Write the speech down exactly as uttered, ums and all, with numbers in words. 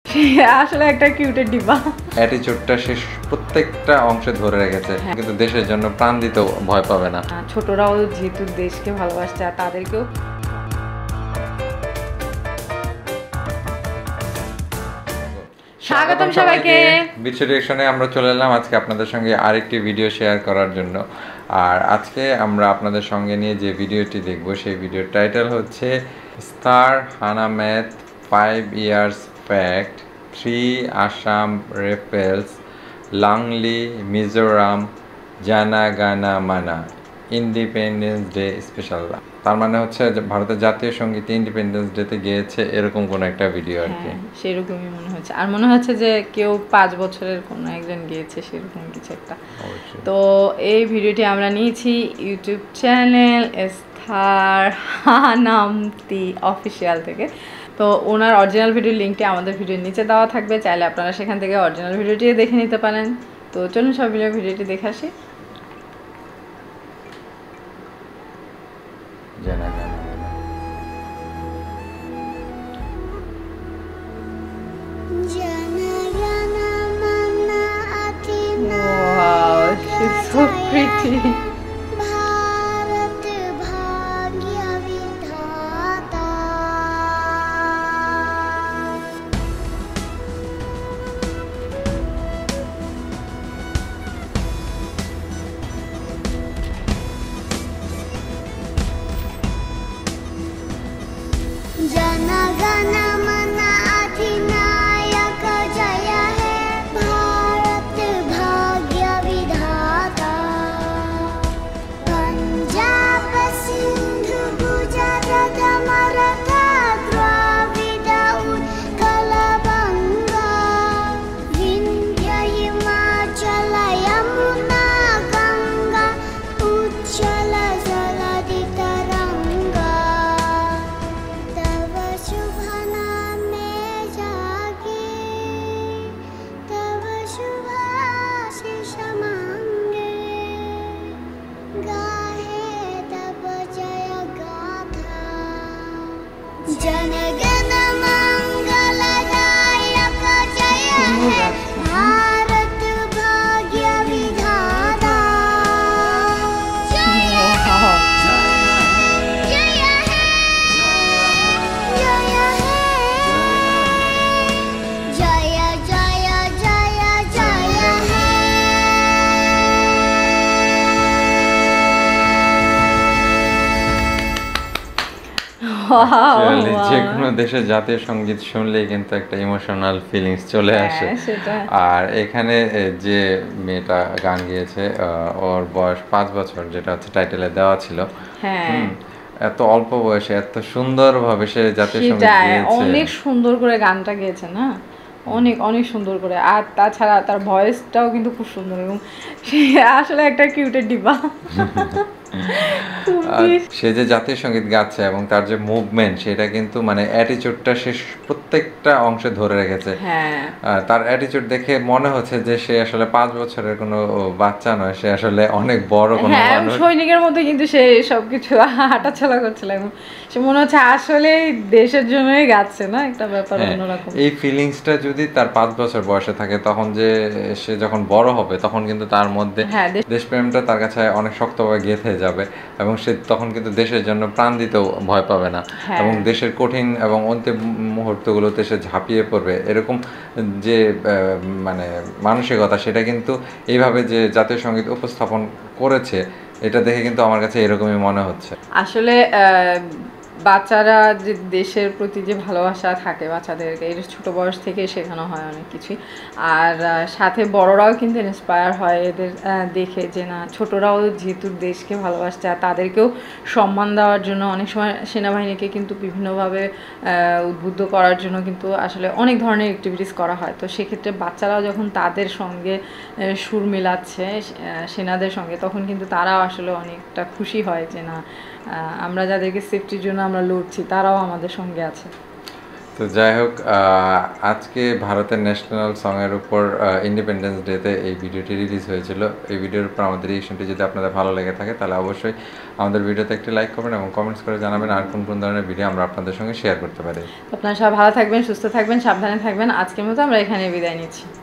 আসলে একটা কিউটের ডিব্বা। অ্যাটিটিউডটা সে প্রত্যেকটা অংশে ধরে রেখেছে, কিন্তু দেশের জন্য প্রাণ দিতেও ভয় পাবে না। ছোটরাও যেহেতু দেশকে ভালোবাসছে আর তাদেরকেও স্বাগতম সবাইকে। বিটস রিঅ্যাকশনে আমরা চলে এলাম আজকে আপনাদের সঙ্গে আরেকটি ভিডিও শেয়ার করার জন্য। আর আজকে আমরা আপনাদের সঙ্গে নিয়ে যে ভিডিওটি দেখব সেই ভিডিওর টাইটেল হচ্ছে স্টার হানা math five years fact three Assam রেপেলস লাংলি মিজোরাম জানা গানা মানা ইন্ডিপেন্ডেন্স ডে স্পেশাল। তার মানে হচ্ছে যে ভারতের জাতীয় সঙ্গীত ইন্ডিপেন্ডেন্স ডেতে গিয়েছে এরকম কোন একটা ভিডিও আর কি, সেরকমই মনে হচ্ছে। আর মনে হচ্ছে যে কেউ পাঁচ বছরের কোনো একজন গিয়েছে সেরকম কিছু একটা। তো এই ভিডিওটি আমরা নিয়েছি ইউটিউব চ্যানেল স্টার হানামতি অফিসিয়াল থেকে। তো ওনার অরিজিনাল ভিডিওর লিঙ্কটি আমাদের ভিডিওর নিচে দেওয়া থাকবে, চাইলে আপনারা সেখান থেকে অরিজিনাল ভিডিওটি দেখে নিতে পারেন। তো চলুন সব মিলে ভিডিওটি দেখে আসি। জানা গানা মানা Wow, she's so pretty. Jana gana mana अधिनायक जय है भारत भाग्य विधाता पंजाब सिंध गुजरात मराठा द्राविड उत्कल बंगा विंध्य हिमाचल यमुना गंगा उच्चल जलधि तरंगा जन गण मंगलदायक जय है भारत भाग्य विधाता जय है जय है जय है जय जय जय जय है। যে কোনো দেশের জাতীয় সঙ্গীত শুনলেই কিন্তু একটা ইমোশনাল ফিলিংস চলে আসে। আর এখানে যে মেয়েটা গান গেয়েছে ওর বয়স পাঁচ বছর, যেটা হচ্ছে টাইটেলে দেওয়া ছিল। হ্যাঁ, এত অল্প বয়সে এত সুন্দর ভাবে সে জাতীয় সঙ্গীত গেয়েছে, অনেক সুন্দর করে গানটা গেয়েছে না, অনেক অনেক সুন্দর করে। আর তাছাড়া তার ভয়েসটাও কিন্তু খুব সুন্দর এবং সে আসলে একটা কিউটের ডিব্বা। সে যে জাতীয় সঙ্গীত গাচ্ছে এবং তার যে মুভমেন্ট সেটা কিন্তু মানে অ্যাটিটিউডটা সে প্রত্যেকটা অংশে ধরে রেখেছে। তার অ্যাটিটিউড দেখে মনে হচ্ছে যে সে আসলে পাঁচ বছরের কোনো বাচ্চা নয়, সে আসলে অনেক বড় কোনো মানুষ। সৈনিকের মধ্যে কিন্তু সে সবকিছু হাঁটাচলা করছিল এবং সে মনে হচ্ছে আসলে দেশের জন্যই গাচ্ছে না, একটা ব্যাপার অন্যরকম। এই ফিলিংসটা যদি তার পাঁচ বছর বয়সে থাকে তখন যে সে যখন বড় হবে তখন কিন্তু তার মধ্যে দেশপ্রেমটা তার কাছে অনেক শক্তভাবে গেঁথে যাবে এবং সে তখন কিন্তু দেশের জন্য প্রাণ দিতেও ভয় পাবে না এবং দেশের কঠিন এবং অন্তিম মুহূর্তগুলোতে সে ঝাঁপিয়ে পড়বে। এরকম যে মানে মানসিকতা সেটা কিন্তু এইভাবে যে জাতীয় সঙ্গীত উপস্থাপন করেছে এটা দেখে কিন্তু আমার কাছে এরকমই মনে হচ্ছে। আসলে বাচ্চারা যে দেশের প্রতি যে ভালোবাসা থাকে বাচ্চাদেরকে এটা ছোটো বয়স থেকে শেখানো হয় অনেক কিছুই। আর সাথে বড়রাও কিন্তু ইন্সপায়ার হয় এদের দেখে যে না ছোটরাও যেহেতু দেশকে ভালোবাসছে আর তাদেরকেও সম্মান দেওয়ার জন্য অনেক সময় সেনাবাহিনীকে কিন্তু বিভিন্নভাবে উদ্বুদ্ধ করার জন্য কিন্তু আসলে অনেক ধরনের অ্যাক্টিভিটিস করা হয়। তো সেক্ষেত্রে বাচ্চারাও যখন তাদের সঙ্গে সুর মিলাচ্ছে সেনাদের সঙ্গে তখন কিন্তু তারাও আসলে অনেকটা খুশি হয় যে না আমরা যাদেরকে সেফটির জন্য আমরা লড়ছি তারাও আমাদের সঙ্গে আছে। তো যাই হোক, আহ, আজকে ভারতের ন্যাশনাল সঙের উপর ইন্ডিপেন্ডেন্স ডেতে এই ভিডিওটি রিলিজ হয়েছিল। এই ভিডিওর উপর আমাদের রিয়েকশনটি যদি আপনাদের ভালো লেগে থাকে তাহলে অবশ্যই আমাদের ভিডিওতে একটি লাইক করবেন এবং কমেন্টস করে জানাবেন আর কোন কোন ধরনের ভিডিও আমরা আপনাদের সঙ্গে শেয়ার করতে পারি। আপনারা সবাই ভালো থাকবেন, সুস্থ থাকবেন, সাবধানে থাকবেন। আজকের মতো আমরা এখানে বিদায় নিচ্ছি।